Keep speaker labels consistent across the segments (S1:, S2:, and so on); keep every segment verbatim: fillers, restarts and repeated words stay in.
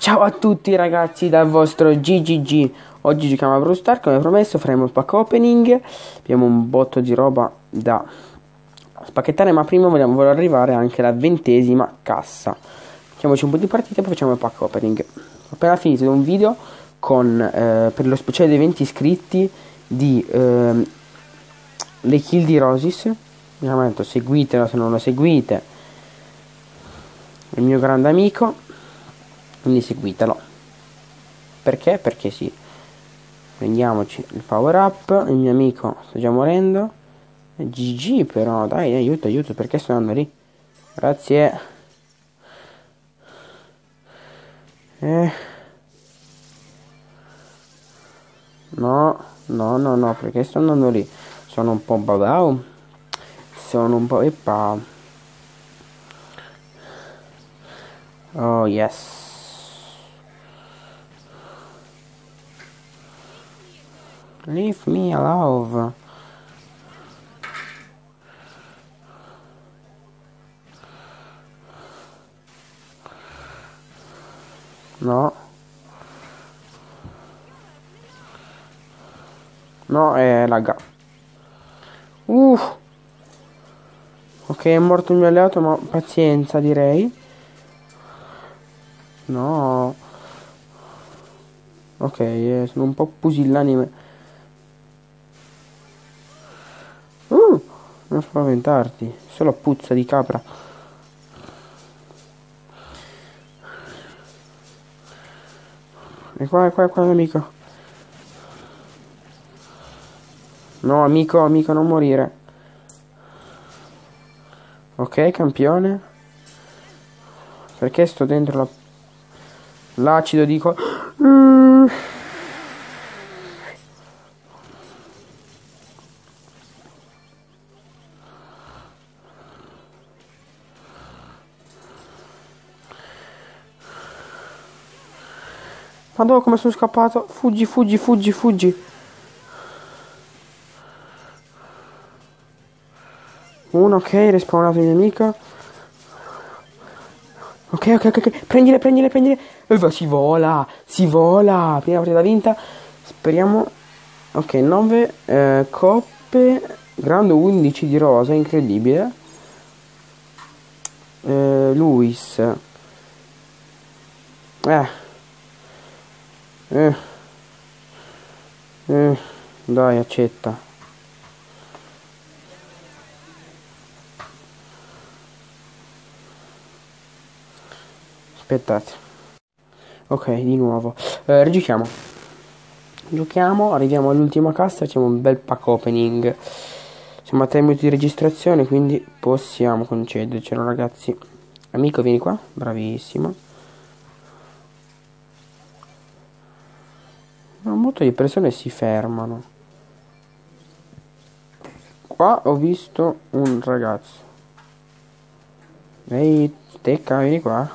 S1: Ciao a tutti ragazzi dal vostro G G G. Oggi giochiamo a Brawl Stars, come promesso faremo il pack opening. Abbiamo un botto di roba da spacchettare, ma prima vogliamo voglio arrivare anche alla ventesima cassa. Facciamoci un po' di partite e poi facciamo il pack opening. Ho appena finito un video con eh, per lo speciale dei venti iscritti di eh, le kill di Rosis. Mi ha detto seguitelo se non lo seguite, il mio grande amico, quindi seguitelo. Perché? Perché sì. Prendiamoci il power up. Il mio amico sta già morendo. G G però, dai, aiuto, aiuto, perché sto andando lì? Grazie. Eh. No, no, no, no, perché sto andando lì? Sono un po' babau. Sono un po' eppa. Oh yes. Leave me alone. No. No, è lagga. Uff. Ok, è morto il mio alleato, ma pazienza, direi. No. Ok, eh, sono un po' pusillanime. Uh, non spaventarti, solo puzza di capra. E qua, e qua, e qua, amico. No, amico, amico, non morire. Ok, campione. Perché sto dentro la... l'acido, dico... Mm. Madonna, come sono scappato. Fuggi, fuggi, fuggi, fuggi. Uno, ok, respawnato il mio amico. Ok, ok, ok, ok. Prendile, prendile, prendile. E va, si vola, si vola. Prima partita vinta. Speriamo. Ok, nove eh, coppe. Grande undici di rosa, incredibile. Eh, Luis. Eh. Eh. Eh. Dai, accetta. Aspettate. Ok, di nuovo. Eh, rigiochiamo. Giochiamo, arriviamo all'ultima cassa, facciamo un bel pack opening. Siamo a tre minuti di registrazione, quindi possiamo concedercelo, ragazzi. Amico, vieni qua. Bravissimo. Un botto di persone si fermano. Qua ho visto un ragazzo. Ehi, Tecca, vieni qua.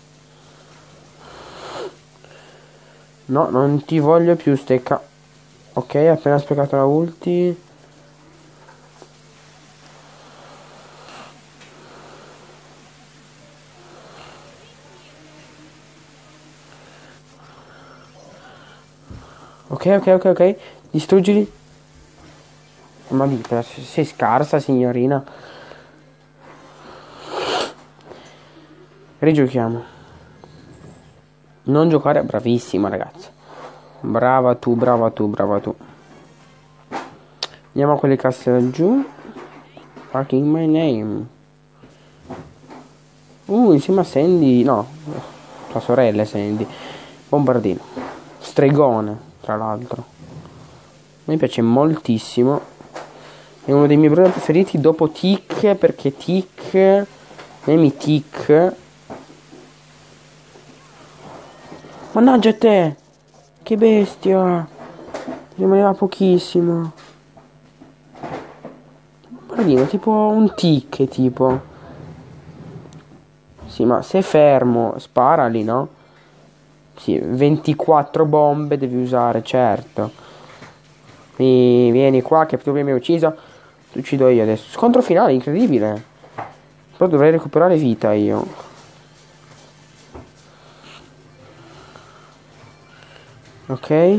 S1: No, non ti voglio più, Stecca. Ok, appena sprecato la ulti. Ok, ok, ok, ok. Distruggili. Ma vita, sei scarsa, signorina. Rigiochiamo. Non giocare, bravissima ragazza. Brava tu, brava tu, brava tu. Andiamo a quelle casse laggiù. Fucking my name. Uh, insieme a Sandy. No, sua sorella è Sandy. Bombardino. Stregone, tra l'altro. Mi piace moltissimo. È uno dei miei brand preferiti dopo Tick, perché Tick, Nemi Tick. Mannaggia te! Che bestia! Rimaneva pochissimo. Guardino, tipo un Tick, tipo. Sì, ma se è fermo, sparali, no? Sì, ventiquattro bombe devi usare, certo. E vieni qua che tu mi hai ucciso. Ti uccido io adesso. Scontro finale, incredibile. Però dovrei recuperare vita io. Ok.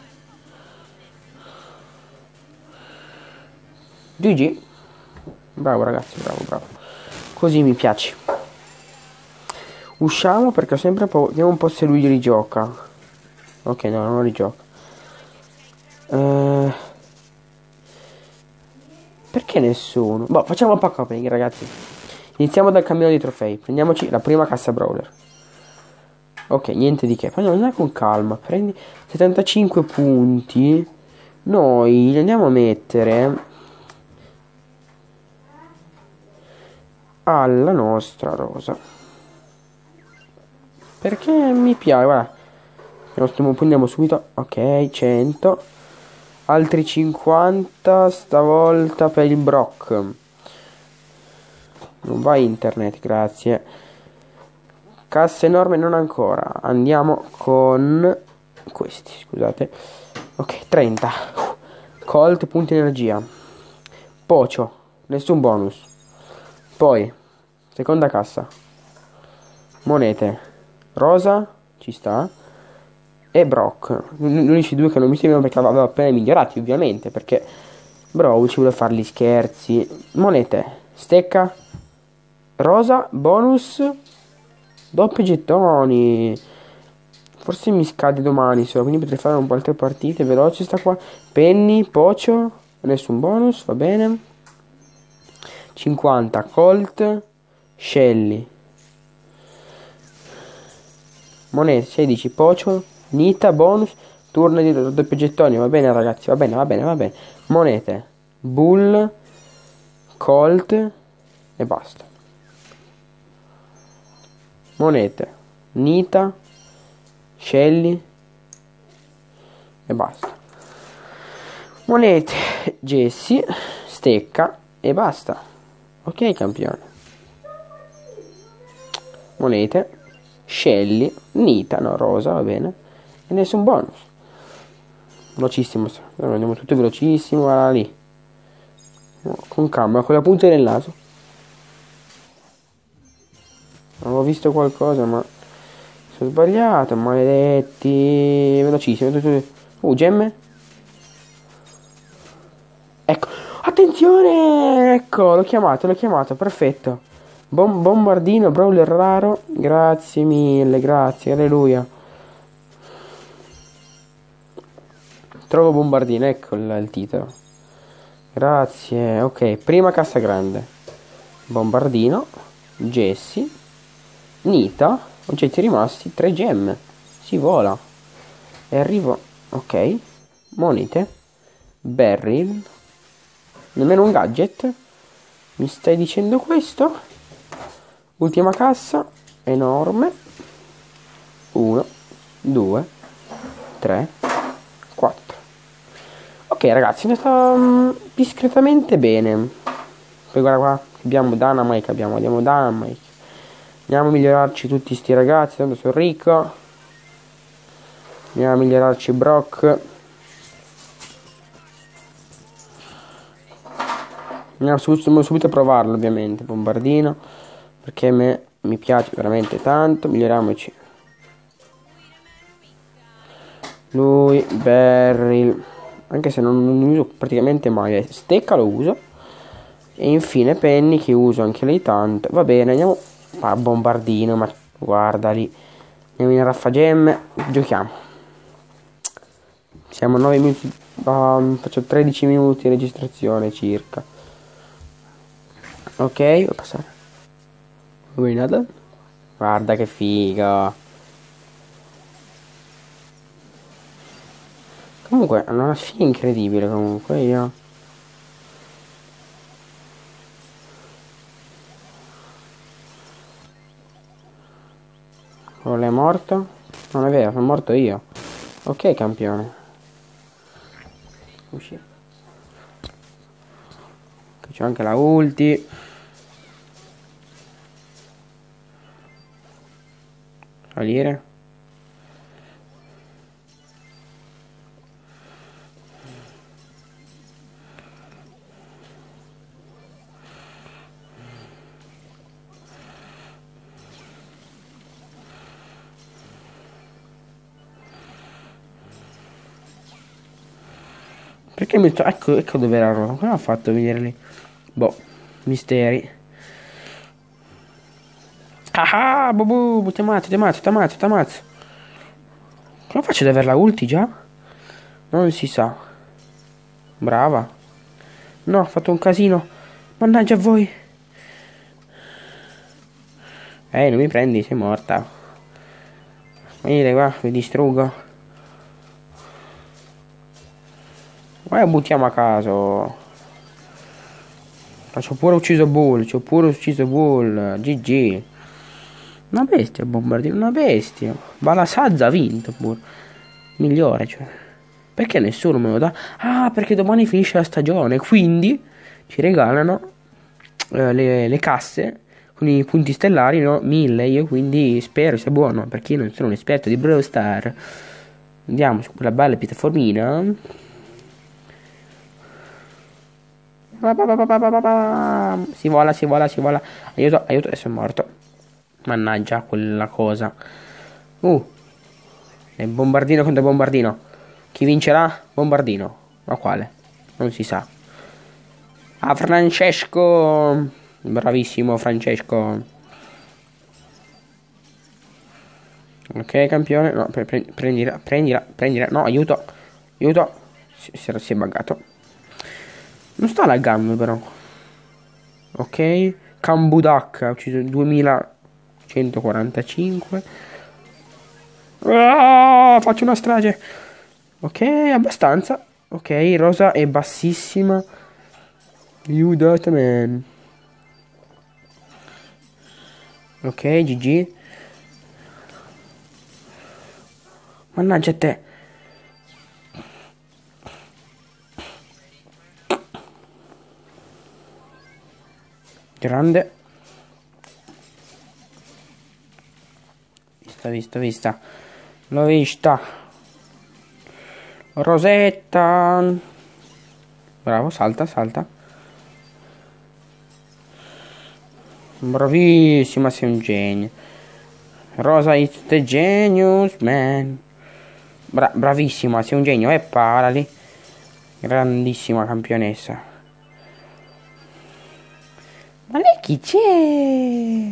S1: G G. Bravo ragazzi, bravo, bravo. Così mi piace. Usciamo perché ho sempre paura. Vediamo un po' se lui rigioca. Ok, no, non rigioca. Eh... Perché nessuno? Boh, facciamo un pack opening, ragazzi. Iniziamo dal cammino dei trofei. Prendiamoci la prima cassa brawler. Ok, niente di che. Andiamo, andiamo con calma. Prendi settantacinque punti. Noi li andiamo a mettere alla nostra rosa. Perché mi piace, guarda. Stiamo, prendiamo subito. Ok, cento. Altri cinquanta stavolta per il Brock. Non va internet, grazie. Cassa enorme non ancora. Andiamo con questi, scusate. Ok, trenta. Colt, punti energia. Pocio, nessun bonus. Poi, seconda cassa. Monete. Rosa, ci sta. E Brock. Gli unici due che non mi sembrano perché avevo appena migliorati, ovviamente. Perché Brawl ci vuole fare gli scherzi. Monete. Stecca. Rosa, bonus. Doppi gettoni. Forse mi scade domani solo, quindi potrei fare un po' altre partite. Veloce sta qua. Penny, Pocio. Nessun bonus, va bene. cinquanta, Colt. Shelly. Monete, sedici, Pocio. Nita, bonus. Turno di doppi gettoni. Va bene ragazzi, va bene, va bene, va bene. Monete. Bull. Colt. E basta. Monete. Nita. Shelly. E basta. Monete. Jessie. Stecca. E basta. Ok campione. Monete. Shelly. Nita. No, rosa, va bene. E nessun bonus. Velocissimo. Andiamo tutto velocissimo. Guarda lì. Con calma. Con la punta del naso. Avevo visto qualcosa ma sono sbagliato. Maledetti. Velocissimo. Uh, gemme. Ecco. Attenzione. Ecco. L'ho chiamato. L'ho chiamato. Perfetto. Bom bombardino. Brawler raro. Grazie mille. Grazie. Alleluia. Trovo bombardino. Ecco il, il titolo. Grazie. Ok. Prima cassa grande. Bombardino. Jessie. Nita. Oggetti rimasti. Tre gemme. Si vola. E arrivo. Ok. Monete. Barrel. Nemmeno un gadget. Mi stai dicendo questo? Ultima cassa. Enorme. Uno. Due. Tre. Quattro. Ok ragazzi. Ne sta um, discretamente bene. Poi guarda qua. Abbiamo Dynamite. Abbiamo, abbiamo Dynamite. Andiamo a migliorarci tutti sti ragazzi. Tanto sono ricco. Andiamo a migliorarci Brock. Andiamo subito, subito a provarlo ovviamente. Bombardino. Perché a me mi piace veramente tanto. Miglioriamoci. Lui. Barrel. Anche se non, non uso praticamente mai. Stecca lo uso. E infine Penny che uso anche lei tanto. Va bene andiamo. Ah, bombardino. Ma guarda lì. Andiamo in raffagemme. Giochiamo. Siamo a nove minuti. Um, faccio tredici minuti di registrazione circa. Ok, devo passare. Guarda che figa. Comunque hanno una sfiga incredibile comunque io. Quello è morto? Non è vero, sono morto io. Ok campione. Usci. C'ho anche la ulti. Salire. Perché mi sto... Ecco, ecco dove era Rosa. Come ha fatto a venire lì? Boh, misteri. Ah ah, bubu, ti ammazzo, ti ammazzo, ti ammazzo, ti ammazzo. Come faccio ad averla ulti già? Non si sa. Brava. No, ho fatto un casino. Mannaggia a voi. Eh, non mi prendi, sei morta. Venite qua, vi distruggo. Ma buttiamo a caso. Ci ho pure ucciso Bull, ci ho pure ucciso Bull. G G. Una bestia, bombardino, una bestia. Balasazza ha vinto pure. Migliore, cioè. Perché nessuno me lo dà? Ah, perché domani finisce la stagione. Quindi ci regalano eh, le, le casse con i punti stellari, no? Mille. Io quindi spero sia buono. Perché io non sono un esperto di Brawl Star. Andiamo su quella bella piattaformina. Si vola, si vola, si vola. Aiuto, aiuto, adesso è morto. Mannaggia quella cosa. Uh. È bombardino contro bombardino. Chi vincerà? Bombardino. Ma quale? Non si sa. Ah, Francesco. Bravissimo Francesco. Ok, campione. No, pre pre prendila, prendila, prendila. No, aiuto. Aiuto. Si, si, si è buggato. Non sta laggando però. Ok. Cambudak ha ucciso duemilacentoquarantacinque. Ah, faccio una strage. Ok, abbastanza. Ok, Rosa è bassissima. Aiutate, man. Ok, G G. Mannaggia a te. Grande. Vista, vista, vista. L'ho vista. Rosetta. Bravo, salta, salta. Bravissima, sei un genio. Rosa is the genius, man. Bra bravissima, sei un genio. E parali. Grandissima campionessa. Ma lei chi c'è?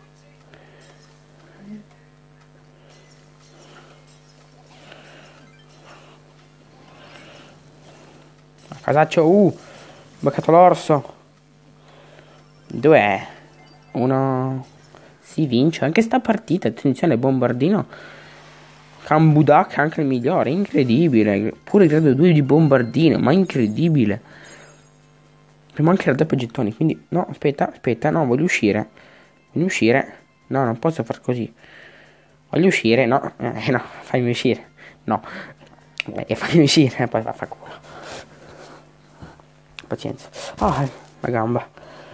S1: A casaccio, uh, beccato l'orso. Dov'è? Uno. Si vince anche sta partita. Attenzione, bombardino. Cambudak anche il migliore. Incredibile. Pure grado due di bombardino. Ma incredibile. Prima anche la doppio gettoni. Quindi no, aspetta, aspetta. No, voglio uscire. Voglio uscire. No, non posso far così. Voglio uscire. No, eh, no, fammi uscire. No. Eh, fammi uscire. E poi va a far culo. Pazienza. Ah, la gamba.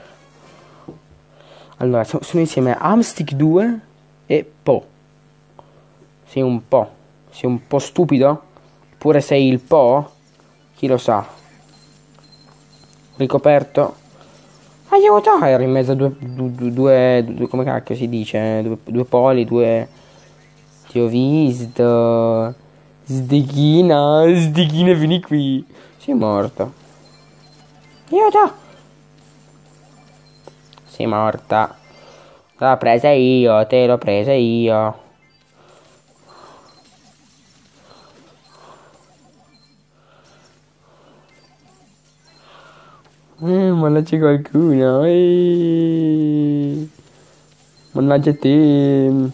S1: Allora, so, sono insieme a Amstick due e Po. Sei un Po. Sei un po' stupido? Oppure sei il Po? Chi lo sa? Ricoperto. Aiuto! Ero in mezzo a due, due, due, due come cacchio si dice? Due, due poli, due... Ti ho visto. Sdeghina, sdeghina, vieni qui. Sei morto. Aiuto! Sei morta. L'ho presa io, te l'ho presa io. Eh, mannaggia qualcuno. Eh. Mannaggia te.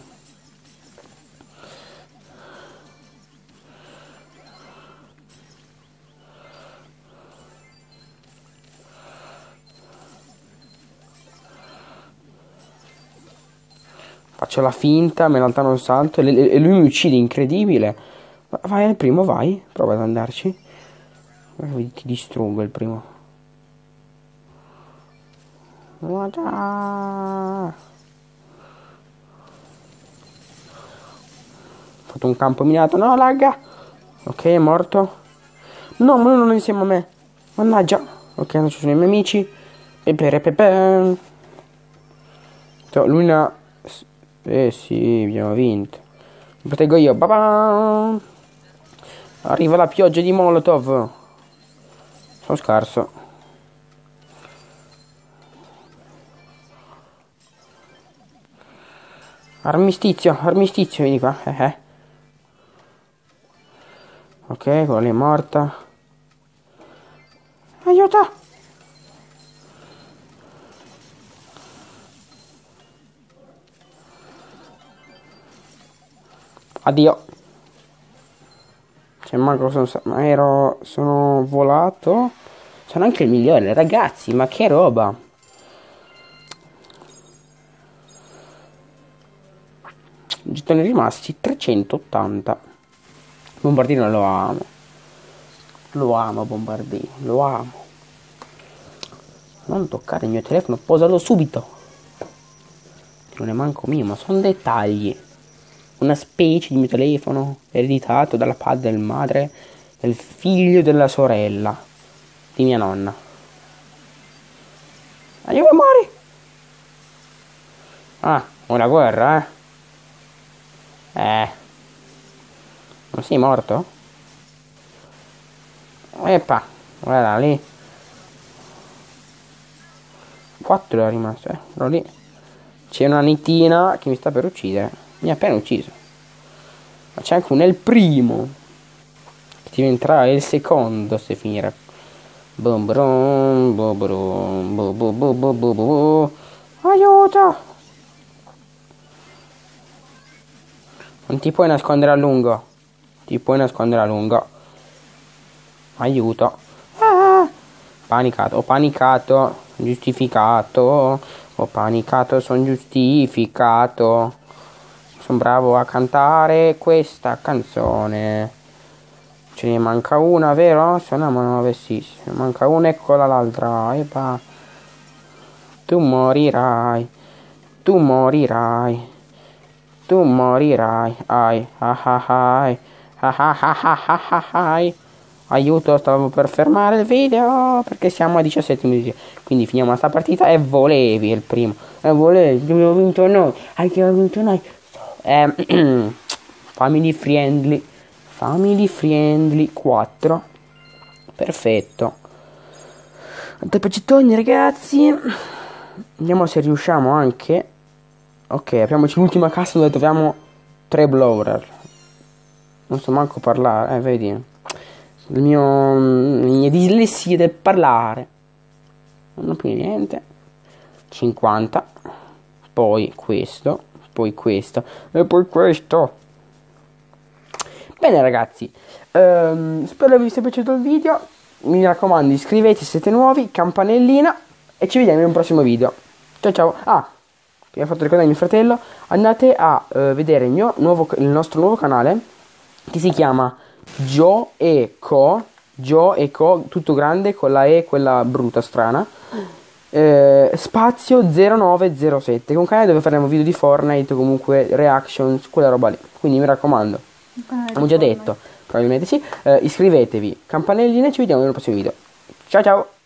S1: Faccio la finta, me ne allontano un salto e, e lui mi uccide, incredibile. Vai al primo, vai, prova ad andarci. Ti distruggo il primo. Ho fatto un campo minato, no, lagga. Ok, è morto. No, ma non è insieme a me. Mannaggia. Ok, non ci sono i miei amici. Pepe, pepe. Lui ne ha... Eh sì, abbiamo vinto. Mi proteggo io. Ba-ba! Arriva la pioggia di Molotov. Sono scarso. Armistizio, armistizio, vieni qua. Eh, eh. Ok, quella lì è morta. Aiuto! Addio. Cioè, manco sono, ma ero, sono volato. Sono anche il migliore, ragazzi, ma che roba. Gettoni rimasti trecentottanta. Bombardino lo amo. Lo amo, Bombardino, lo amo. Non toccare il mio telefono, posalo subito. Non è manco mio, ma sono dettagli. Una specie di mio telefono ereditato dalla padre del madre del figlio della sorella di mia nonna. Ma io muori! Ah, una guerra, eh? Eh. Non sei morto? Epa, guarda lì. Quattro è rimasto, eh. Però lì c'è una nitina che mi sta per uccidere. Mi ha appena ucciso. Ma c'è anche un è il primo. Che diventerà il secondo se finirà. Bum brum, bum brum, bum bum bum bum bum bum. Aiuto! Non ti puoi nascondere a lungo. Ti puoi nascondere a lungo. Aiuto. Ah! Panicato, ho panicato. Giustificato. Ho panicato, sono giustificato. Sono bravo a cantare questa canzone. Ce ne manca una, vero? Suoniamo nove, sì, ce ne manca una, eccola l'altra. E va. Tu morirai. Tu morirai. Tu morirai. Ai. Ah ah ai. Ah ah ah ah ah ah ai. Aiuto, stavo per fermare il video perché siamo a diciassette minuti. Quindi finiamo sta partita e volevi il primo. E volevi, abbiamo vinto noi. Abbiamo vinto noi. Eh, family friendly. Family friendly quattro. Perfetto. Antepacitoni ragazzi. Vediamo se riusciamo anche. Ok, apriamoci l'ultima cassa dove troviamo tre blower. Non so manco parlare, eh, vedi. Il mio, le mie dislessie del parlare. Non ho più niente. cinquanta. Poi questo. Poi questo. E poi questo. Bene ragazzi. ehm, Spero vi sia piaciuto il video. Mi raccomando, iscrivetevi se siete nuovi. Campanellina. E ci vediamo in un prossimo video. Ciao ciao. Ah, mi ha fatto ricordare mio fratello. Andate a uh, vedere il, mio nuovo, il nostro nuovo canale. Che si chiama Gio e Co. Gio e Co, tutto grande con la E, quella brutta strana. Eh, spazio zero nove zero sette, con un canale dove faremo video di Fortnite, comunque reactions, quella roba lì. Quindi mi raccomando, abbiamo già detto, probabilmente sì. Eh, iscrivetevi, campanellina e ci vediamo nel prossimo video. Ciao ciao.